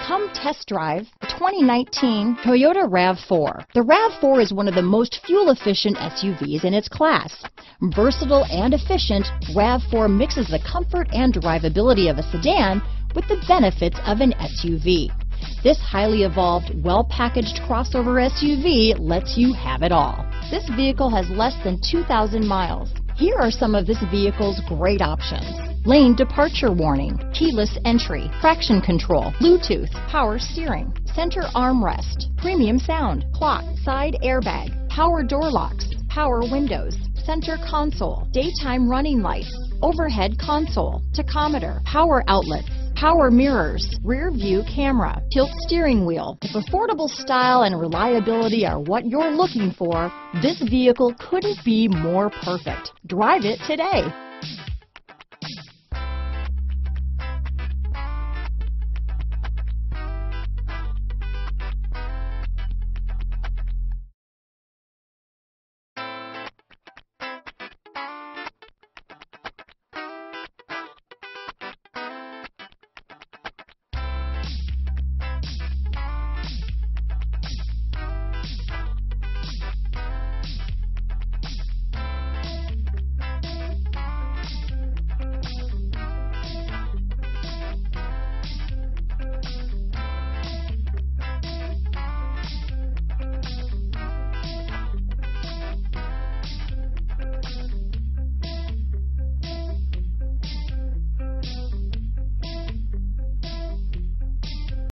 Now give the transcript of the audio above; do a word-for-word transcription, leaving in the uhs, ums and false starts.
Come test drive the twenty nineteen Toyota RAV four. The RAV four is one of the most fuel-efficient S U Vs in its class. Versatile and efficient, RAV four mixes the comfort and drivability of a sedan with the benefits of an S U V. This highly evolved, well-packaged crossover S U V lets you have it all. This vehicle has less than two thousand miles. Here are some of this vehicle's great options: lane departure warning, keyless entry, traction control, Bluetooth, power steering, center armrest, premium sound, clock, side airbag, power door locks, power windows, center console, daytime running lights, overhead console, tachometer, power outlets, power mirrors, rear view camera, tilt steering wheel. If affordable style and reliability are what you're looking for, this vehicle couldn't be more perfect. Drive it today.